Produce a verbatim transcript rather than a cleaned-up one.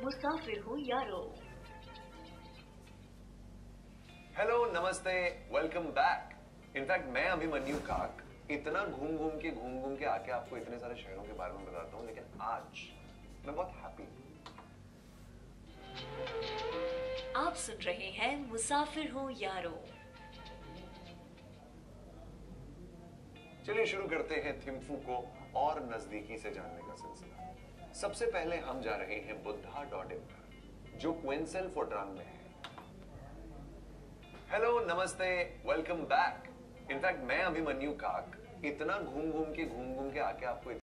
मुसाफिर हूँ यारो। हेलो, नमस्ते, वेलकम बैक। इनफैक्ट मैं अभिमन्यु काक इतना घूम घूम के घूम घूम के आके आपको इतने सारे शहरों के बारे में बताता हूँ, लेकिन आज मैं बहुत हैप्पी हूँ। आप सुन रहे हैं मुसाफिर हूँ यारो। चलिए शुरू करते हैं थिम्फू को और नजदीकी से जानने का सिलसिला। सबसे पहले हम जा रहे हैं बुद्धा डॉट इन पर, जो क्विंसेल फोर्ट्रान में है। हेलो, नमस्ते, वेलकम बैक। इनफैक्ट मैं अभिमन्यु काक इतना घूम घूम के घूम घूम के आके आपको